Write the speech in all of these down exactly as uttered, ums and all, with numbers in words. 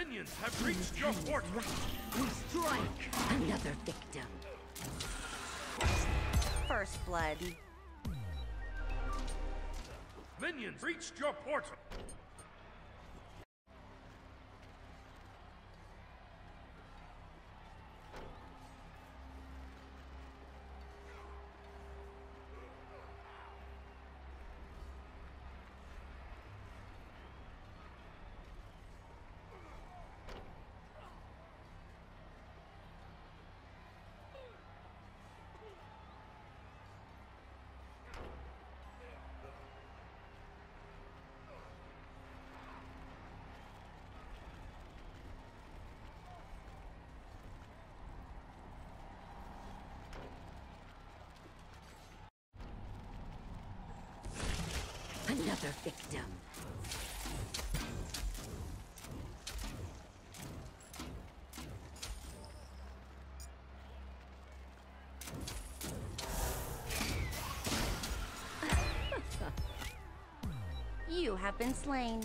Minions have reached your portal. Right. We strike. Another victim. First blood. Minions reached your portal. Another victim. You have been slain.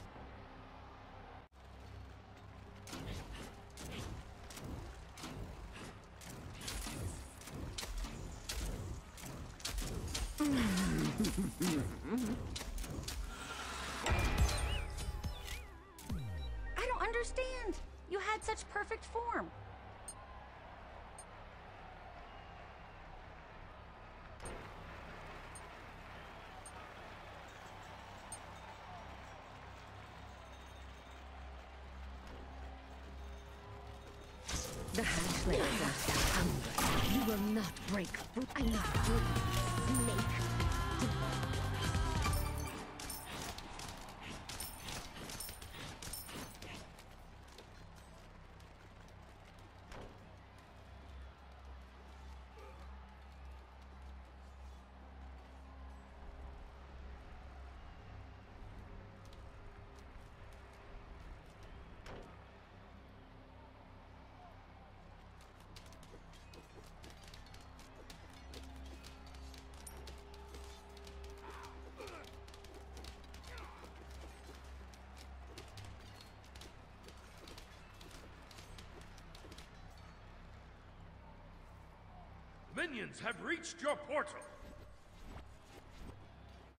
I don't understand. You had such perfect form. The hatchling thirst of hunger. You will not break free. I need food, snake. Minions have reached your portal.